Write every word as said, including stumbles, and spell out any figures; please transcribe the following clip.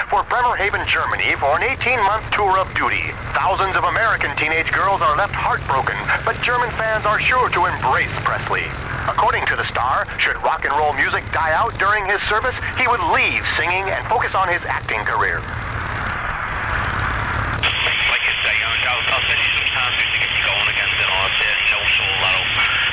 for Bremerhaven, Germany for an eighteen-month tour of duty. Thousands of American teenage girls are left heartbroken, but German fans are sure to embrace Presley. According to the star, should rock and roll music die out during his service, he would leave singing and focus on his acting career. Like I say, I'll, I'll send you some times just to get you going again, then I'll say no solo.